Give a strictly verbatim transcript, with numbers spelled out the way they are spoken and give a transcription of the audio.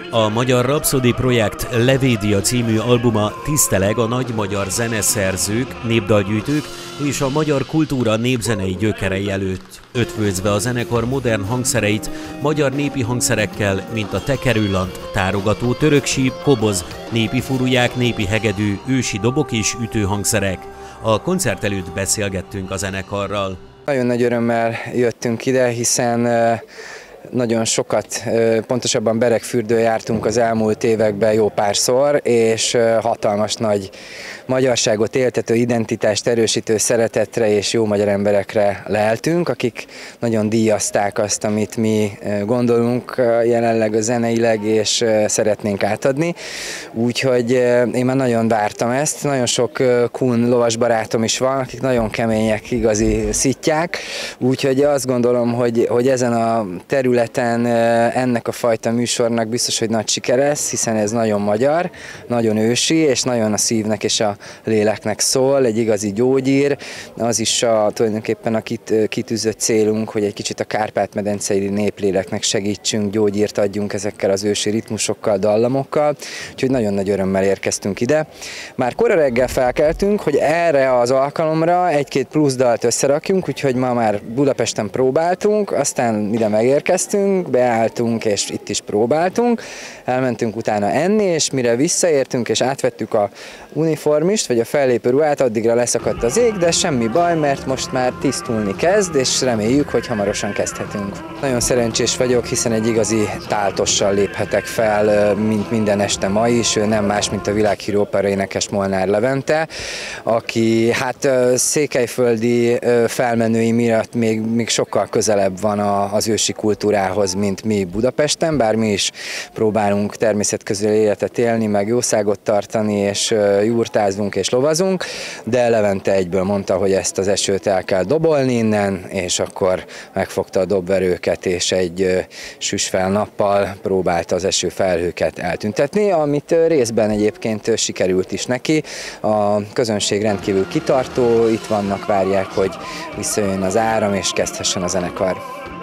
A Magyar Rhapsody projekt Levédia című albuma tiszteleg a nagy magyar zeneszerzők, népdalgyűjtők és a magyar kultúra népzenei gyökerei előtt, ötvözve a zenekar modern hangszereit magyar népi hangszerekkel, mint a tekerőlant, tárogató, töröksíp, koboz, népi furuják, népi hegedű, ősi dobok és ütőhangszerek. A koncert előtt beszélgettünk a zenekarral. Nagyon nagy örömmel jöttünk ide, hiszen nagyon sokat, pontosabban Beregfürdőn jártunk az elmúlt években jó párszor, és hatalmas nagy magyarságot éltető, identitást erősítő szeretetre és jó magyar emberekre leltünk, akik nagyon díjazták azt, amit mi gondolunk jelenleg a zeneileg, és szeretnénk átadni. Úgyhogy én már nagyon vártam ezt, nagyon sok kun lovas barátom is van, akik nagyon kemények, igazi szittyák, úgyhogy azt gondolom, hogy, hogy ezen a területen ennek a fajta műsornak biztos, hogy nagy siker lesz, hiszen ez nagyon magyar, nagyon ősi, és nagyon a szívnek és a léleknek szól, egy igazi gyógyír. Az is a, tulajdonképpen a kit, kitűzött célunk, hogy egy kicsit a kárpát-medencei népléleknek segítsünk, gyógyírt adjunk ezekkel az ősi ritmusokkal, dallamokkal, úgyhogy nagyon nagy örömmel érkeztünk ide. Már kora reggel felkeltünk, hogy erre az alkalomra egy-két plusz dalt összerakjunk, úgyhogy ma már Budapesten próbáltunk, aztán ide megérkeztünk, beálltunk, és itt is próbáltunk, elmentünk utána enni, és mire visszaértünk, és átvettük a uniformist, vagy a fellépő ruhát, addigra leszakadt az ég, de semmi baj, mert most már tisztulni kezd, és reméljük, hogy hamarosan kezdhetünk. Nagyon szerencsés vagyok, hiszen egy igazi táltossal léphetek fel, mint minden este ma is, ő nem más, mint a világhírű opera énekes Molnár Levente, aki hát székelyföldi felmenői miatt még, még sokkal közelebb van az ősi kultúrához, mint mi Budapesten, bár mi is próbálunk természetközeli életet élni, meg jószágot tartani, és jurtázunk és lovazunk, de Levente egyből mondta, hogy ezt az esőt el kell dobolni innen, és akkor megfogta a dobverőket, és egy süsfel nappal próbálta az esőfelhőket eltüntetni, amit részben egyébként sikerült is neki. A közönség rendkívül kitartó, itt vannak, várják, hogy visszajön az áram, és kezdhessen a zenekar.